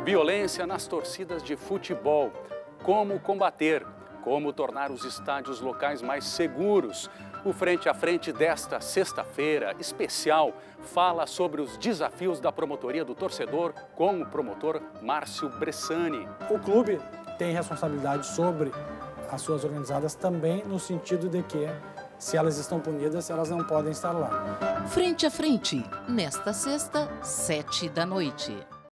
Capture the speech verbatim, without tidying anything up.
Violência nas torcidas de futebol. Como combater? Como tornar os estádios locais mais seguros? O Frente a Frente desta sexta-feira especial fala sobre os desafios da promotoria do torcedor com o promotor Márcio Bressani. O clube tem responsabilidade sobre as suas organizadas também no sentido de que, se elas estão punidas, elas não podem estar lá. Frente a Frente, nesta sexta, sete da noite.